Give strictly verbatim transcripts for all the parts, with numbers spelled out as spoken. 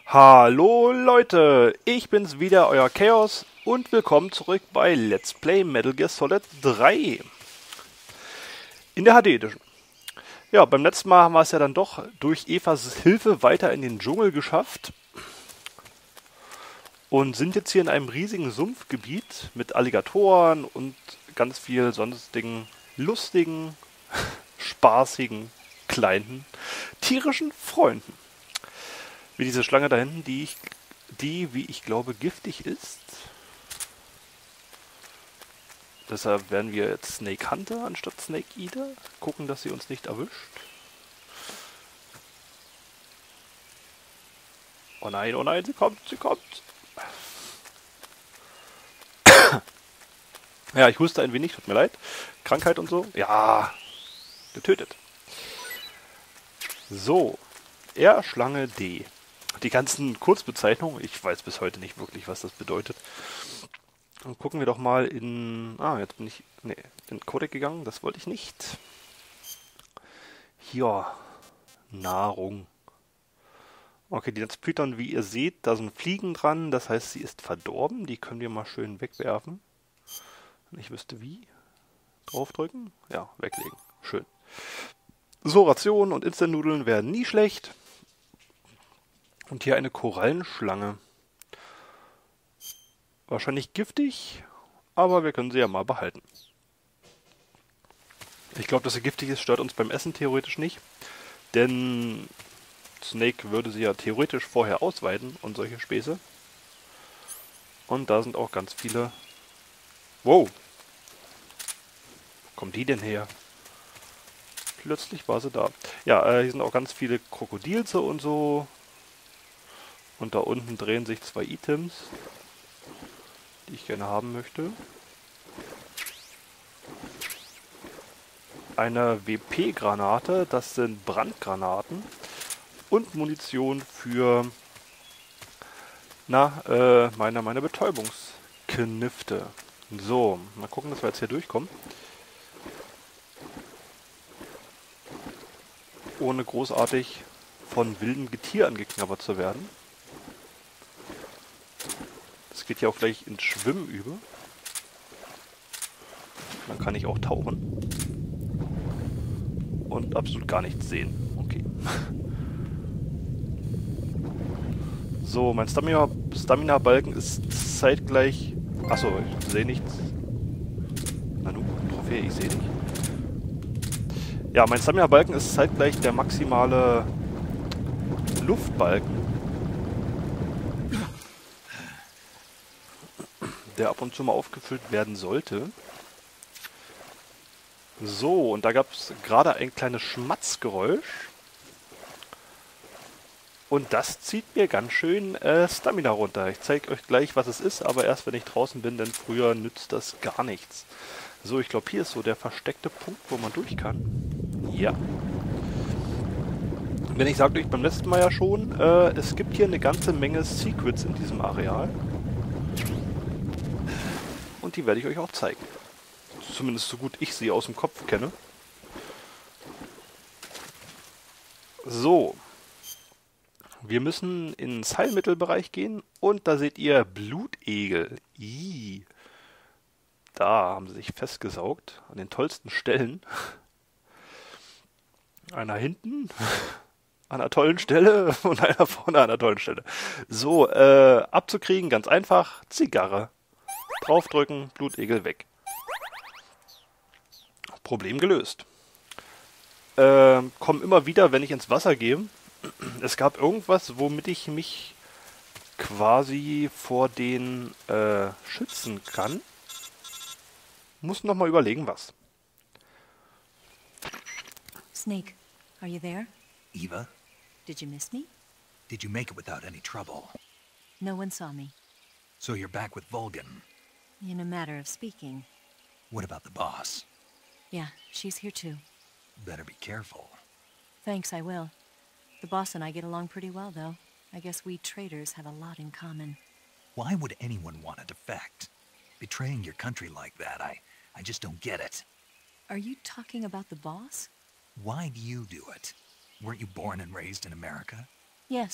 Hallo Leute, ich bin's wieder, euer Chaos und willkommen zurück bei Let's Play Metal Gear Solid drei in der H D Edition. Ja, beim letzten Mal haben wir es ja dann doch durch Evas Hilfe weiter in den Dschungel geschafft und sind jetzt hier in einem riesigen Sumpfgebiet mit Alligatoren und ganz viel sonstigen lustigen, spaßigen, kleinen, tierischen Freunden. Wie diese Schlange da hinten, die, ich, die, wie ich glaube, giftig ist. Deshalb werden wir jetzt Snake Hunter anstatt Snake Eater. Gucken, dass sie uns nicht erwischt. Oh nein, oh nein, sie kommt, sie kommt. Ja, ich huste ein wenig, tut mir leid. Krankheit und so. Ja, getötet. So, R Schlange D. Die ganzen Kurzbezeichnungen, ich weiß bis heute nicht wirklich, was das bedeutet. Dann gucken wir doch mal in... Ah, jetzt bin ich nee, in Codec gegangen, das wollte ich nicht. Hier, Nahrung. Okay, die Netzpython, wie ihr seht, da sind Fliegen dran, das heißt, sie ist verdorben. Die können wir mal schön wegwerfen. Wenn ich wüsste wie. Draufdrücken? Ja, weglegen. Schön. So, Rationen und Instant-Nudeln werden nie schlecht. Und hier eine Korallenschlange. Wahrscheinlich giftig, aber wir können sie ja mal behalten. Ich glaube, dass sie giftig ist, stört uns beim Essen theoretisch nicht. Denn Snake würde sie ja theoretisch vorher ausweiden und solche Späße. Und da sind auch ganz viele... Wow! Wo kommt die denn her? Plötzlich war sie da. Ja, äh, hier sind auch ganz viele Krokodilze und so. Und da unten drehen sich zwei Items, die ich gerne haben möchte. Eine W P-Granate, das sind Brandgranaten. Und Munition für na, äh, meine, meine Betäubungsknifte. So, mal gucken, dass wir jetzt hier durchkommen. Ohne großartig von wildem Getier angeknabbert zu werden. Das geht ja auch gleich ins Schwimmen über. Dann kann ich auch tauchen. Und absolut gar nichts sehen. Okay. So, mein Stamina- Stamina-Balken ist zeitgleich... Achso, ich sehe nichts. Nanu, Trophäe, ich sehe dich. Ja, mein Stamina-Balken ist zeitgleich der maximale Luftbalken, der ab und zu mal aufgefüllt werden sollte. So, und da gab es gerade ein kleines Schmatzgeräusch. Und das zieht mir ganz schön äh, Stamina runter. Ich zeige euch gleich, was es ist, aber erst wenn ich draußen bin, denn früher nützt das gar nichts. So, ich glaube, hier ist so der versteckte Punkt, wo man durch kann. Ja. Denn ich sagte euch beim letzten Mal ja schon, äh, es gibt hier eine ganze Menge Secrets in diesem Areal. Und die werde ich euch auch zeigen. Zumindest so gut ich sie aus dem Kopf kenne. So. Wir müssen in den Heilmittelbereich gehen und da seht ihr Blutegel. Ih. Da haben sie sich festgesaugt. An den tollsten Stellen. Einer hinten. An einer tollen Stelle und einer vorne an einer tollen Stelle. So, äh, abzukriegen, ganz einfach. Zigarre. Draufdrücken, Blutegel weg. Problem gelöst. Äh, kommen immer wieder, wenn ich ins Wasser gehe. Es gab irgendwas, womit ich mich quasi vor den äh, schützen kann. Muss noch mal überlegen, was. Snake, are you there? Eva, Did you miss me? did you make it without any trouble? No one saw me. So you're back with Vulcan. In a matter of speaking. What about the boss? Yeah, she's here too. Better be careful. Thanks, I will. The boss and I get along pretty well, though. I guess we traitors have a lot in common. Why would anyone want to defect? Betraying your country like that, I, I just don't get it. Are you talking about the boss? Why do you do it? Weren't you born and raised in America? Yes,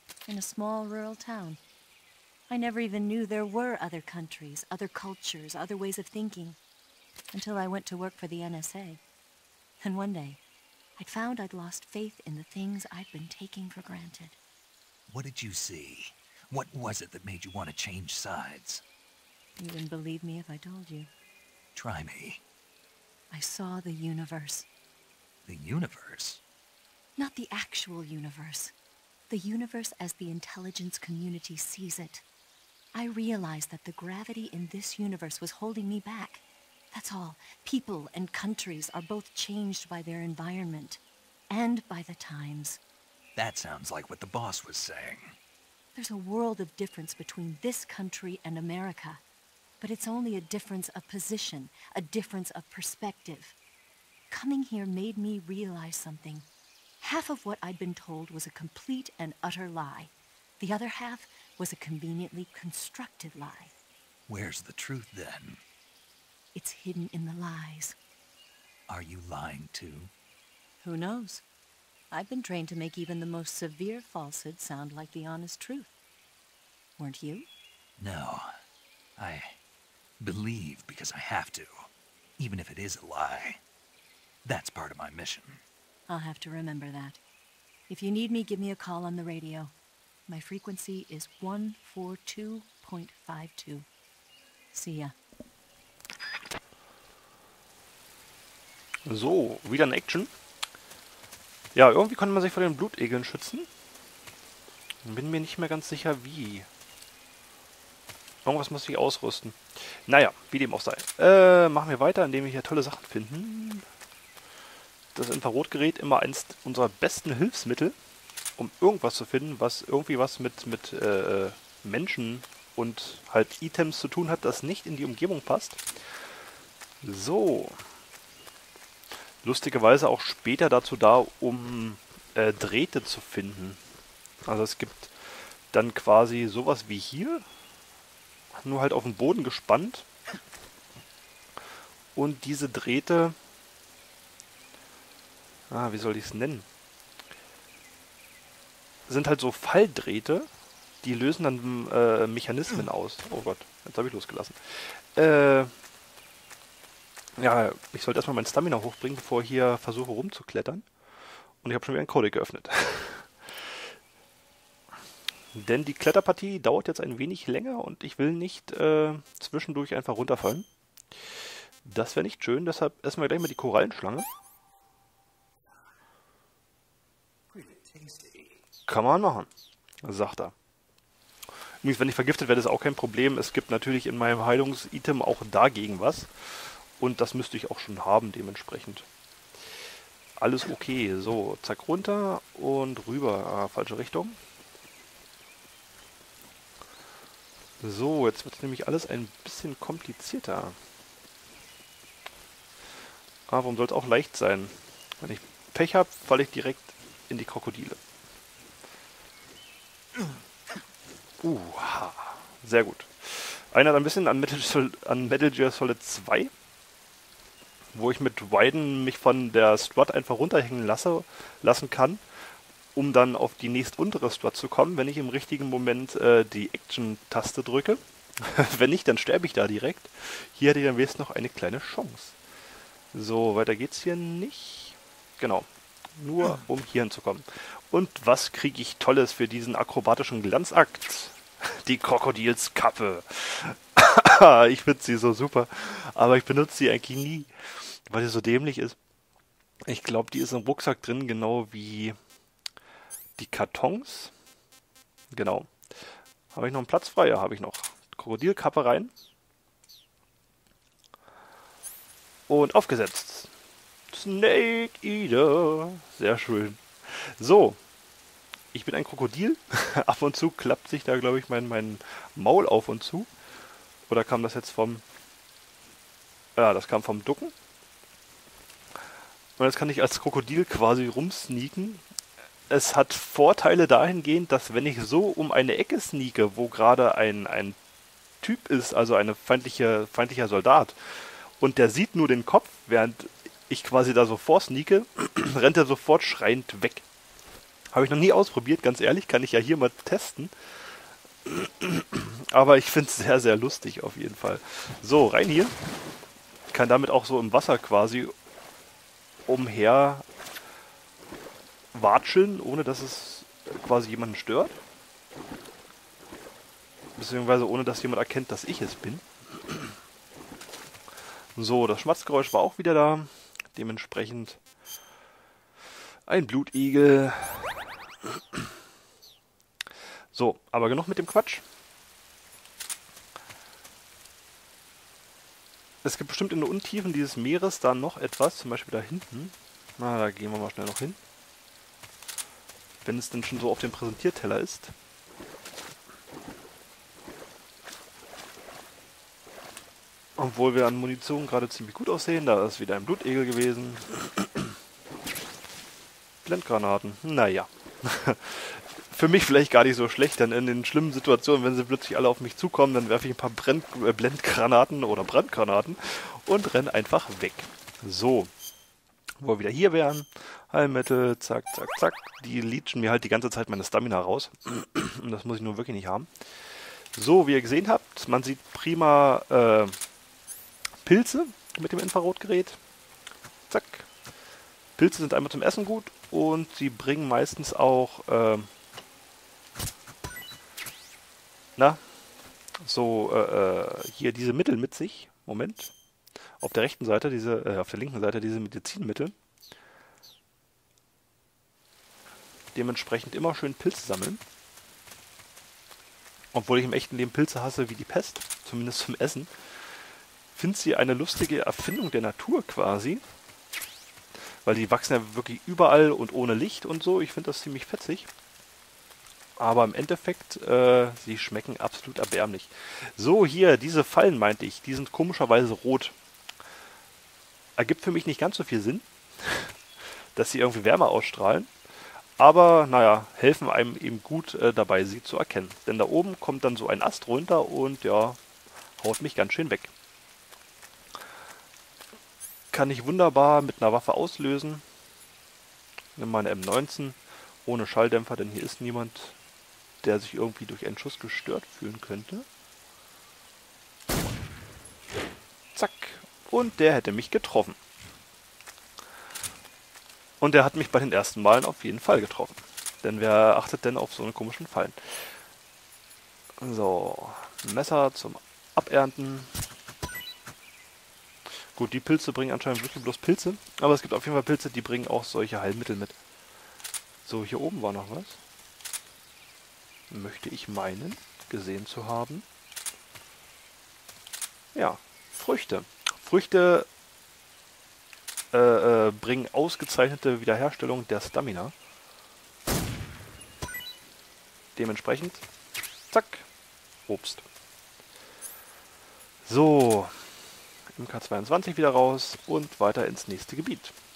in a small rural town. I never even knew there were other countries, other cultures, other ways of thinking, until I went to work for the N S A. And one day, I'd found I'd lost faith in the things I'd been taking for granted. What did you see? What was it that made you want to change sides? You wouldn't believe me if I told you. Try me. I saw the universe. The universe? Not the actual universe. The universe as the intelligence community sees it. I realized that the gravity in this universe was holding me back. That's all. People and countries are both changed by their environment and by the times. That sounds like what the boss was saying. There's a world of difference between this country and America. But it's only a difference of position, a difference of perspective. Coming here made me realize something. Half of what I'd been told was a complete and utter lie. The other half was a conveniently constructed lie. Where's the truth, then? It's hidden in the lies. Are you lying, too? Who knows? I've been trained to make even the most severe falsehood sound like the honest truth. Weren't you? No. I believe because I have to, even if it is a lie. That's part of my mission. I'll have to remember that. If you need me, give me a call on the radio. My frequency is one forty-two point five two. See ya. So, wieder in Action. Ja, irgendwie konnte man sich vor den Blutegeln schützen. Bin mir nicht mehr ganz sicher, wie. Irgendwas muss ich ausrüsten. Naja, wie dem auch sei. Äh, machen wir weiter, indem wir hier tolle Sachen finden. Das Infrarotgerät immer eins unserer besten Hilfsmittel, um irgendwas zu finden, was irgendwie was mit, mit äh, Menschen und halt Items zu tun hat, das nicht in die Umgebung passt. So. Lustigerweise auch später dazu da, um äh, Drähte zu finden. Also es gibt dann quasi sowas wie hier, nur halt auf den Boden gespannt. Und diese Drähte, ah, wie soll ich es nennen? Sind halt so Falldrähte, die lösen dann äh, Mechanismen aus. Oh Gott, jetzt habe ich losgelassen. Äh, ja, ich sollte erstmal mein Stamina hochbringen, bevor ich hier versuche rumzuklettern. Und ich habe schon wieder einen Codec geöffnet. Denn die Kletterpartie dauert jetzt ein wenig länger und ich will nicht äh, zwischendurch einfach runterfallen. Das wäre nicht schön, deshalb essen wir gleich mal die Korallenschlange. Kann man machen, sagt er. Übrigens, wenn ich vergiftet werde, ist auch kein Problem. Es gibt natürlich in meinem Heilungs-Item auch dagegen was. Und das müsste ich auch schon haben, dementsprechend. Alles okay. So, zack, runter und rüber. Ah, falsche Richtung. So, jetzt wird nämlich alles ein bisschen komplizierter. Aber warum soll es auch leicht sein? Wenn ich Pech habe, falle ich direkt in die Krokodile. Uh, sehr gut. Einer hat ein bisschen an Metal, Sol an Metal Gear Solid zwei, wo ich mit Wyden mich von der Strut einfach runterhängen lasse, lassen kann, um dann auf die nächst untere Strut zu kommen, wenn ich im richtigen Moment äh, die Action-Taste drücke. Wenn nicht, dann sterbe ich da direkt. Hier hätte ich am wenigstens noch eine kleine Chance. So, weiter geht's hier nicht. Genau. Nur um hier hinzukommen. Und was kriege ich Tolles für diesen akrobatischen Glanzakt? Die Krokodilskappe. Ich finde sie so super, aber ich benutze sie eigentlich nie, weil sie so dämlich ist. Ich glaube, die ist im Rucksack drin, genau wie die Kartons. Genau. Habe ich noch einen Platz frei? Ja, habe ich noch. Krokodilkappe rein. Und aufgesetzt. Snake Eater. Sehr schön. So. Ich bin ein Krokodil. Ab und zu klappt sich da, glaube ich, mein, mein Maul auf und zu. Oder kam das jetzt vom... Ja, das kam vom Ducken. Und jetzt kann ich als Krokodil quasi rumsneaken. Es hat Vorteile dahingehend, dass wenn ich so um eine Ecke sneake, wo gerade ein, ein Typ ist, also ein feindliche, feindlicher Soldat, und der sieht nur den Kopf, während ich quasi da so vorsneake, rennt er sofort schreiend weg. Habe ich noch nie ausprobiert, ganz ehrlich, kann ich ja hier mal testen. Aber ich finde es sehr, sehr lustig auf jeden Fall. So, rein hier. Kann damit auch so im Wasser quasi umher watscheln, ohne dass es quasi jemanden stört. Beziehungsweise ohne dass jemand erkennt, dass ich es bin. So, das Schmatzgeräusch war auch wieder da. Dementsprechend ein Blutegel. So, aber genug mit dem Quatsch. Es gibt bestimmt in den Untiefen dieses Meeres da noch etwas, zum Beispiel da hinten. Na, da gehen wir mal schnell noch hin. Wenn es denn schon so auf dem Präsentierteller ist. Obwohl wir an Munition gerade ziemlich gut aussehen. Da ist wieder ein Blutegel gewesen. Blendgranaten. Naja. Für mich vielleicht gar nicht so schlecht, denn in den schlimmen Situationen, wenn sie plötzlich alle auf mich zukommen, dann werfe ich ein paar Brenn äh, Blendgranaten oder Brandgranaten und renne einfach weg. So. Wo wir wieder hier wären. Heilmittel, zack, zack, zack. Die leechen mir halt die ganze Zeit meine Stamina raus. Und das muss ich nun wirklich nicht haben. So, wie ihr gesehen habt, man sieht prima äh, Pilze mit dem Infrarotgerät. Zack. Pilze sind einmal zum Essen gut und sie bringen meistens auch äh, na, so äh, hier diese Mittel mit sich. Moment. Auf der rechten Seite, diese, äh, auf der linken Seite diese Medizinmittel. Dementsprechend immer schön Pilze sammeln. Obwohl ich im echten Leben Pilze hasse wie die Pest, zumindest zum Essen. Finde sie eine lustige Erfindung der Natur quasi. Weil die wachsen ja wirklich überall und ohne Licht und so. Ich finde das ziemlich fetzig. Aber im Endeffekt, äh, sie schmecken absolut erbärmlich. So, hier, diese Fallen meinte ich, die sind komischerweise rot. Ergibt für mich nicht ganz so viel Sinn, dass sie irgendwie Wärme ausstrahlen. Aber, naja, helfen einem eben gut äh, dabei, sie zu erkennen. Denn da oben kommt dann so ein Ast runter und ja, haut mich ganz schön weg. Kann ich wunderbar mit einer Waffe auslösen. Nimm meine M neunzehn ohne Schalldämpfer, denn hier ist niemand, der sich irgendwie durch einen Schuss gestört fühlen könnte. Zack. Und der hätte mich getroffen. Und der hat mich bei den ersten Malen auf jeden Fall getroffen. Denn wer achtet denn auf so einen komischen Fallen? So, Messer zum Abernten. Gut, die Pilze bringen anscheinend wirklich bloß Pilze. Aber es gibt auf jeden Fall Pilze, die bringen auch solche Heilmittel mit. So, hier oben war noch was. Möchte ich meinen, gesehen zu haben. Ja, Früchte. Früchte äh, äh, bringen ausgezeichnete Wiederherstellung der Stamina. Dementsprechend, zack, Obst. So, M K zweiundzwanzig wieder raus und weiter ins nächste Gebiet.